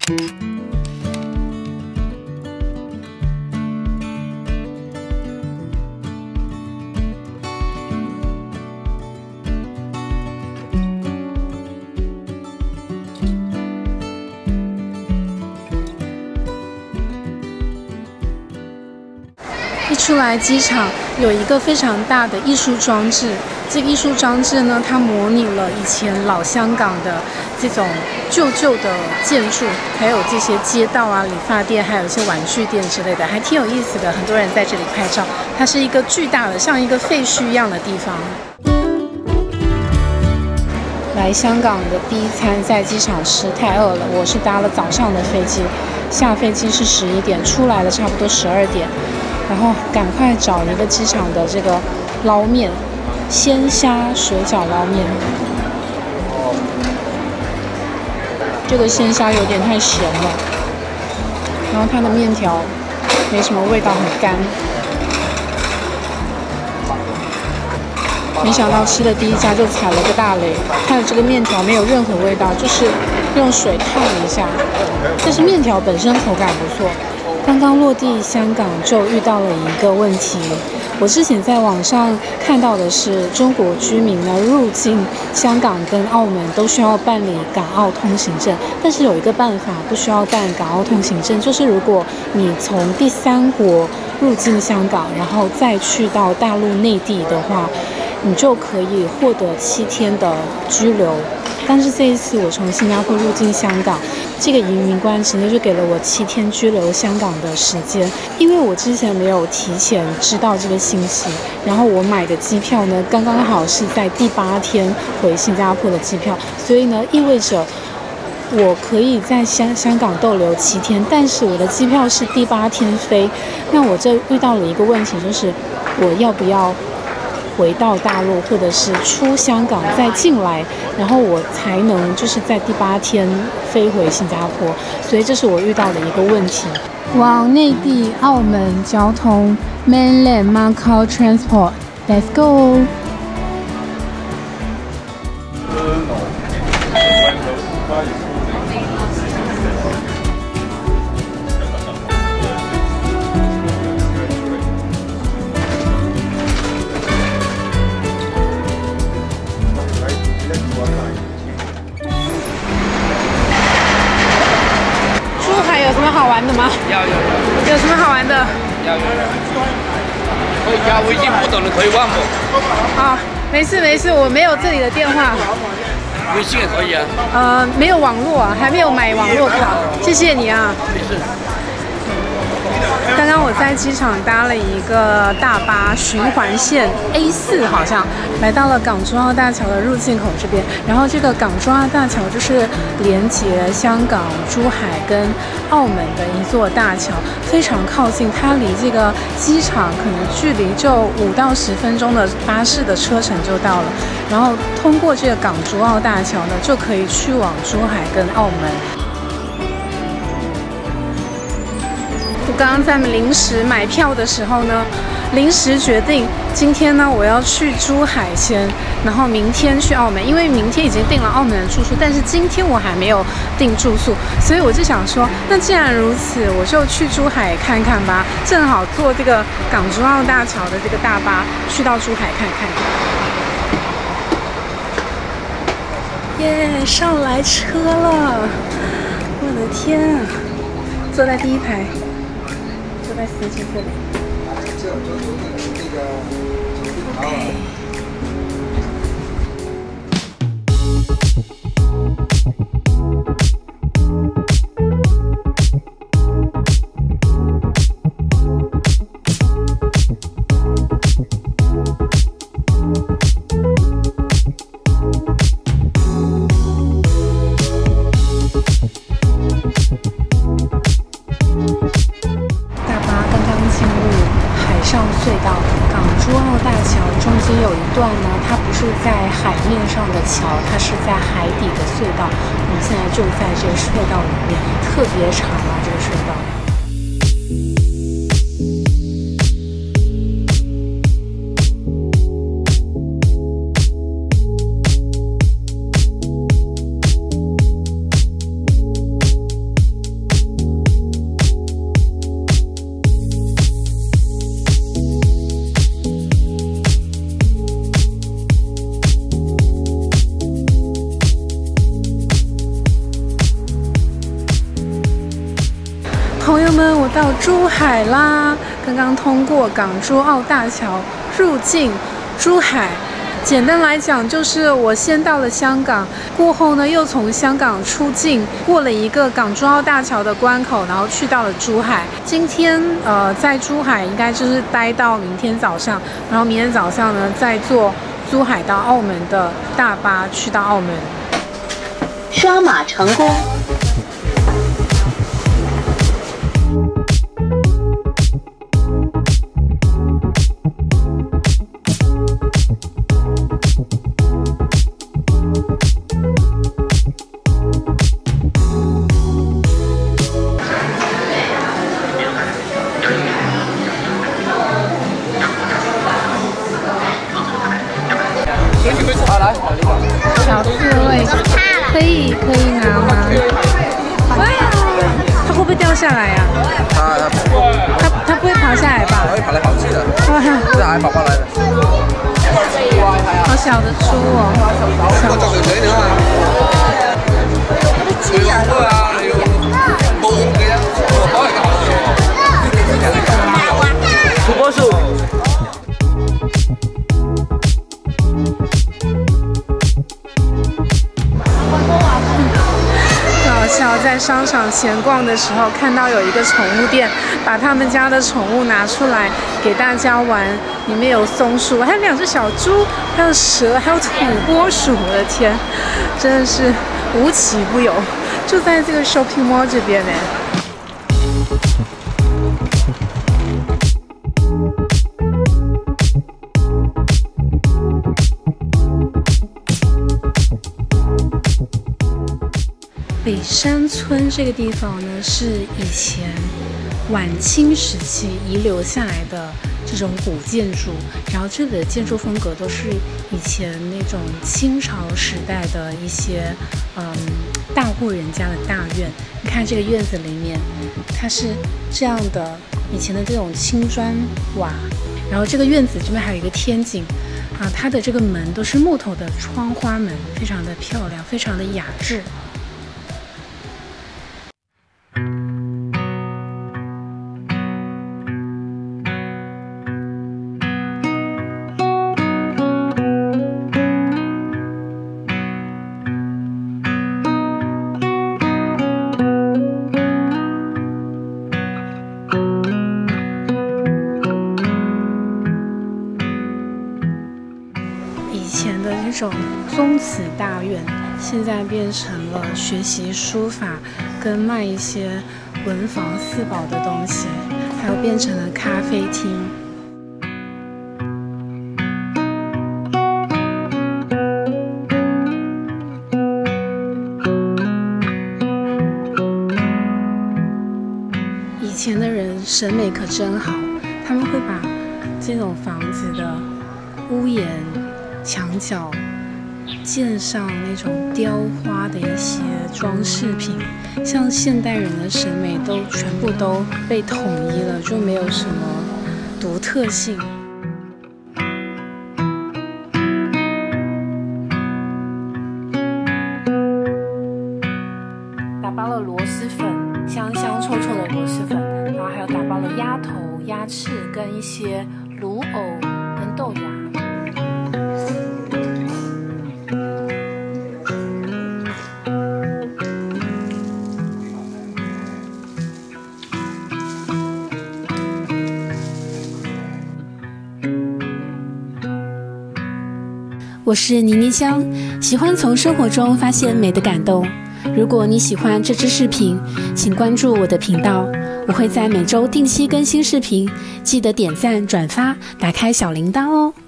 一出来机场有一个非常大的艺术装置，这个艺术装置呢，它模拟了以前老香港的这种旧的建筑，还有这些街道啊、理发店，还有一些玩具店之类的，还挺有意思的。很多人在这里拍照，它是一个巨大的，像一个废墟一样的地方。来香港的第一餐在机场吃，太饿了。我是搭了早上的飞机，下飞机是11点，出来了差不多12点。然后赶快找一个机场的这个捞面，鲜虾水饺捞面。这个鲜虾有点太咸了，然后它的面条没什么味道，很干。没想到吃的第一家就踩了个大雷，它的这个面条没有任何味道，就是用水烫一下，但是面条本身口感不错。刚刚落地香港就遇到了一个问题，我之前在网上看到的是中国居民呢入境香港跟澳门都需要办理港澳通行证，但是有一个办法不需要办港澳通行证，就是如果你从第3国入境香港，然后再去到大陆内地的话，你就可以获得7天的居留。但是这一次我从新加坡入境香港，这个移民官直接就给了我7天居留香港的时间，因为我之前没有提前知道这个信息，然后我买的机票呢刚刚好是在第8天回新加坡的机票，所以呢意味着我可以在香港逗留7天，但是我的机票是第8天飞，那我这遇到了一个问题，就是我要不要回到大陆，或者是出香港再进来，然后我才能就是在第8天飞回新加坡，所以这是我遇到的一个问题。往内地澳门交通 Mainland Macau Transport Let's go。 有什么好玩的吗？有什么好玩的？ 可以加微信，不懂的可以问我。 啊，没事，我没有这里的电话。 微信也可以啊。 没有网络啊，还没有买网络卡。谢谢你啊。 没事。 刚刚我在机场搭了一个大巴循环线 A4，好像来到了港珠澳大桥的入境口这边。然后这个港珠澳大桥就是连接香港、珠海跟澳门的一座大桥，非常靠近，它离这个机场可能距离就5到10分钟的巴士的车程就到了。然后通过这个港珠澳大桥呢，就可以去往珠海跟澳门。我刚刚在临时买票的时候呢，临时决定今天呢我要去珠海先，然后明天去澳门，因为明天已经订了澳门的住宿，但是今天我还没有订住宿，所以我就想说，那既然如此，我就去珠海看看吧，正好坐这个港珠澳大桥的这个大巴去到珠海看看。耶，上来车了！我的天啊，坐在第1排。坐在司机这里。OK。隧道，港珠澳大桥中间有一段呢，它不是在海面上的桥，它是在海底的隧道。我们现在就在这个隧道里面，特别长啊，这个隧道。 朋友们，我到珠海啦！刚刚通过港珠澳大桥入境珠海。简单来讲，就是我先到了香港，过后呢又从香港出境，过了一个港珠澳大桥的关口，然后去到了珠海。今天在珠海应该就是待到明天早上，然后明天早上呢再坐珠海到澳门的大巴去到澳门。 刷码成功。 小刺猬可以拿吗？哇，它会不会掉下来呀？它不会爬下来吧？ 它会跑来跑去的。 哇， 这还跑过来的。 好小的猪哦！小猪。土拨鼠。在商场闲逛的时候，看到有一个宠物店，把他们家的宠物拿出来给大家玩。里面有松鼠，还有2只小猪，还有蛇，还有土拨鼠。我的天，真的是无奇不有，就在这个 shopping mall 这边呢。北山村这个地方呢，是以前晚清时期遗留下来的这种古建筑，然后这里的建筑风格都是以前那种清朝时代的一些大户人家的大院。你看这个院子里面，它是这样的，以前的这种青砖瓦，然后这个院子这边还有一个天井啊，它的这个门都是木头的窗花门，非常的漂亮，非常的雅致。这种宗祠大院现在变成了学习书法跟卖一些文房四宝的东西，还有变成了咖啡厅。以前的人审美可真好，他们会把这种房子的屋檐墙角建上那种雕花的一些装饰品，像现代人的审美都全部都被统一了，就没有什么独特性。打包了螺蛳粉，香香臭臭的螺蛳粉，然后还有打包了鸭头、鸭翅跟一些卤藕跟豆芽。我是妮妮香，喜欢从生活中发现美的感动。如果你喜欢这支视频，请关注我的频道，我会在每周定期更新视频，记得点赞、转发、打开小铃铛哦。